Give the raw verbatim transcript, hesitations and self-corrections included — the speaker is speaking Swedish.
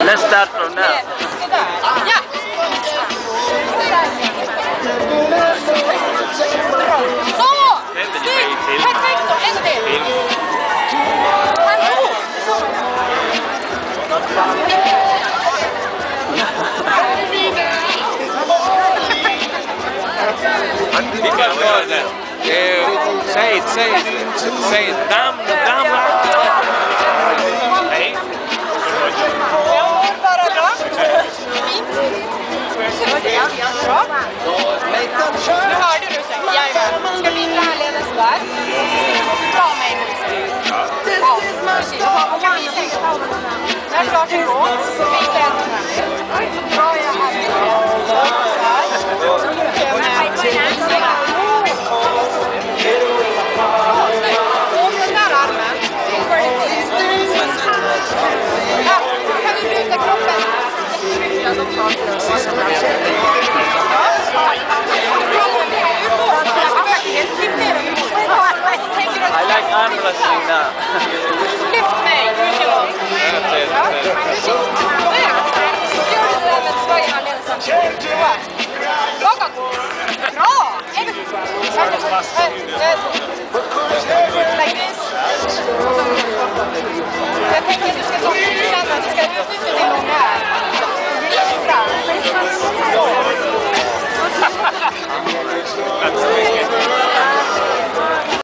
Let's start from now. Ja! Så! Snyggt! Perfekt! En till! Säg, säg, säg, damm, damm. Nej. Bara bra. Fint. Bra. Nu hörde du sen. Jajamän. Ska vi inte härledes där? Bra mig nu. Ja, precis. Kan vi sänka på den här? När starten går. Vi lämnar här. Så bra jag hade. Så mycket med. Och den där armen. Ja, kan vi bryta kroppen? Jättemycket.